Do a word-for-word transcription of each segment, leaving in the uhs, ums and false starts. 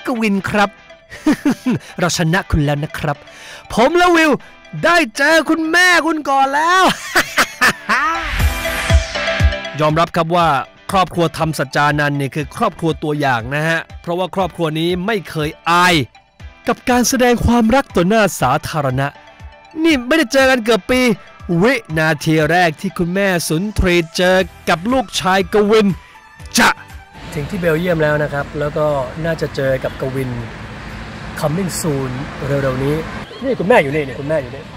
กวินครับ เราชนะคุณแล้วนะครับผมและวิวได้เจอคุณแม่คุณก่อนแล้ว ยอมรับครับว่าครอบครัวธรรมสัจจานันท์เนี่ยคือครอบครัวตัวอย่างนะฮะเพราะว่าครอบครัวนี้ไม่เคยอายกับการแสดงความรักต่อหน้าสาธารณะนี่ไม่ได้เจอกันเกือบปีวินาทีแรกที่คุณแม่สุนทรีเจอกับลูกชายกวินจะถึงที่เบลเยียมแล้วนะครับแล้วก็น่าจะเจอกับกวิน coming soon เร็วๆนี้นี่คุณแม่อยู่นี่นี่คุณแม่อยู่นี่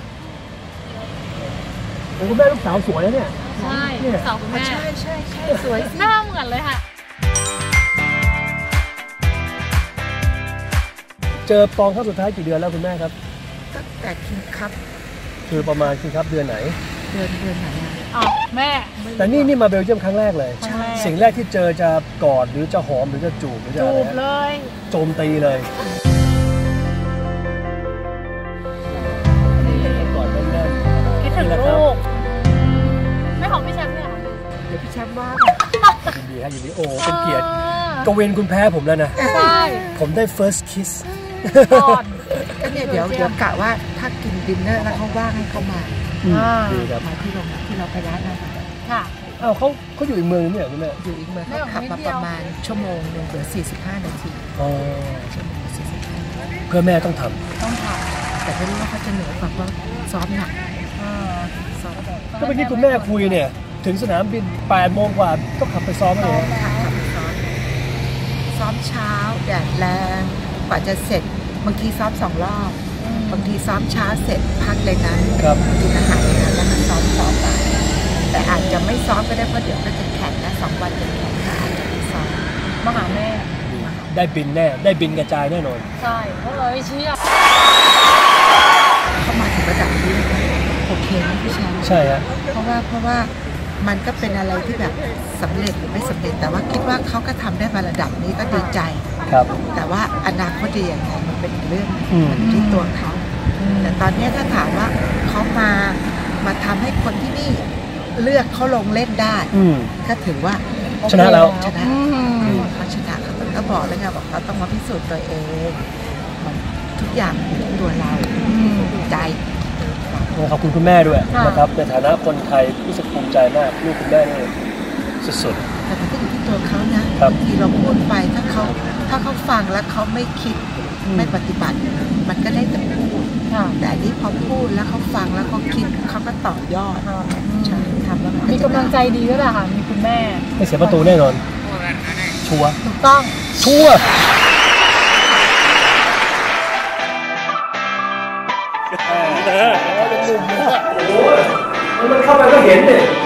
คุณแม่ลูกสาวสวยนะเนี่ยใช่ลูกสาวคุณแม่ใช่ใช่ใช่สวยหน้าเหมือนเลยค่ะเจอปองครั้งสุดท้ายกี่เดือนแล้วคุณแม่ครับตั้งแต่คิงครับคือประมาณคิงครับเดือนไหนเดือนเดือนไหนอ๋อแม่แต่นี่นี่มาเบลเยียมครั้งแรกเลยสิ่งแรกที่เจอจะกอดหรือจะหอมหรือจะจูบหรือจะอะไรจูบเลยโจมตีเลยกอดแน่นๆคิดถึงลูกไม่ของพี่แชมป์เนี่ยเดี๋ยวพี่แชมป์ว่ายินดีครับยินดีโอ้เป็นเกียรติกวินคุณแพ้ผมแล้วนะใช่ผมได้ first kiss ก่อนก็เนี่ยเดี๋ยวเดี๋ยวกะว่าถ้ากินดินเนอร์แล้วเขาว่างให้เขามาดีครับมาที่โรงที่เราไปร้านอาหารค่ะอ้าวเขาเขาอยู่อีกเมืองนี่เหรอคุณแม่อยู่อีกเมืองเขาขับมาประมาณชั่วโมงหนึ่งเหลือสี่สิบห้านาทีอ๋อชั่วโมงสี่สิบห้าเพื่อแม่ต้องทำต้องทำแต่ไม่รู้ว่าเขาจะเหนื่อยกว่าเพราะซ้อมหนักซ้อมก็เมื่อกี้คุณแม่คุยเนี่ยถึงสนามบินแปดโมงกว่าก็ขับไปซ้อมเลยขับไปซ้อมซ้อมเช้าแดดแรงกว่าจะเสร็จบางทีซ้อมสองรอบบางทีซ้อมเช้าเสร็จพักเลยนะกินอาหารเลยนะแล้วก็ซ้อมต่อไปแต่อาจจะไม่ซ้อมก็ได้เพราะเดี๋ยวก็จะแข่งนะสองวันจะแข่งก็อาจจะไม่ซ้อมมาหาแม่ได้บินแน่ได้บินกระจายแน่นอนใช่เพราะเลยเชื่อเขามาถึงระดับนี้โอเคนะพี่แชมป์ใช่ฮะเพราะว่าเพราะว่ามันก็เป็นอะไรที่แบบสำเร็จหรือไม่สำเร็จแต่ว่าคิดว่าเขาก็ทำได้มาระดับนี้ก็ดีใจครับแต่ว่าอนาคตจะยังไงมันเป็นเรื่องที่ตัวเขาแต่ตอนนี้ถ้าถามว่าเขามามาทำให้คนที่นี่เลือกเขาลงเล่นได้ก็ถือว่าชนะแล้วชนะเขาชนะเขาก็บอกแล้วไงบอกเขาต้องมาพิสูจน์ตัวเองทุกอย่างเป็นตัวเราใจขอบคุณคุณแม่ด้วยนะครับในฐานะคนไทยรู้สึกภูมิใจมากลูกคุณแม่นี่สุดๆแต่มันก็อยู่ที่ตัวเขานะบางทีเราพูดไปถ้าเขาถ้าเขาฟังแล้วเขาไม่คิดไม่ปฏิบัติมันก็ได้แต่พูดแต่อันนี้พอพูดแล้วเขาฟังแล้วเขาคิดเขาก็ต่อยอดใช่ทำแล้วมีกำลังใจดีด้วยแหละค่ะมีคุณแม่ไม่เสียประตูแน่นอนชัวร์ถูกต้องชัวร์มันเข้าไปก็เห็นเลย